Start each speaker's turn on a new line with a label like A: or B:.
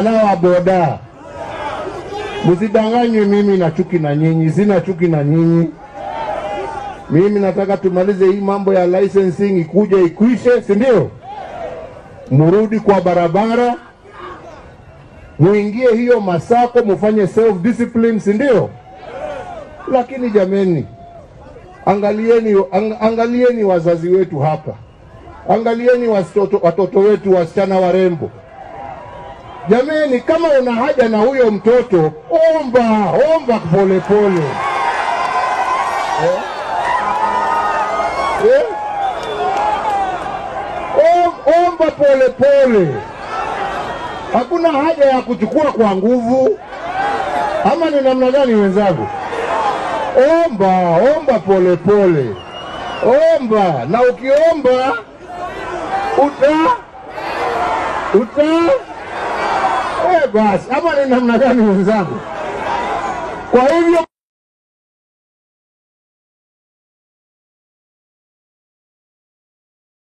A: wa boda, msidanganywe mimi na chuki na nyinyi, sina chuki na nyinyi. Mimi nataka tumalize hii mambo ya licensing ikuje ikwishe, si ndio? Murudi kwa barabara, muingie hiyo masako, mufanye self discipline, si ndio? Lakini jameni, angalieni wazazi wetu hapa. Angalieni watoto wetu wasichana warembo. Jameni, kama una haja na huyo mtoto, omba pole pole. Omba pole pole. Hakuna haja ya kuchukua kwa nguvu. Ama ni namna gani wenzangu? Omba pole pole. Omba, na ukiomba basi, ama ni namna gani wenzangu? Kwa hivyo